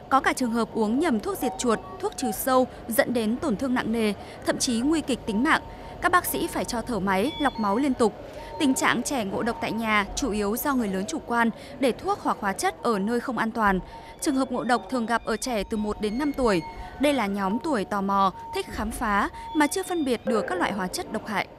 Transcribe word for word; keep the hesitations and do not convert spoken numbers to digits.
Có cả trường hợp uống nhầm thuốc diệt chuột, thuốc trừ sâu dẫn đến tổn thương nặng nề, thậm chí nguy kịch tính mạng. Các bác sĩ phải cho thở máy, lọc máu liên tục. Tình trạng trẻ ngộ độc tại nhà chủ yếu do người lớn chủ quan để thuốc hoặc hóa chất ở nơi không an toàn. Trường hợp ngộ độc thường gặp ở trẻ từ một đến năm tuổi. Đây là nhóm tuổi tò mò, thích khám phá mà chưa phân biệt được các loại hóa chất độc hại.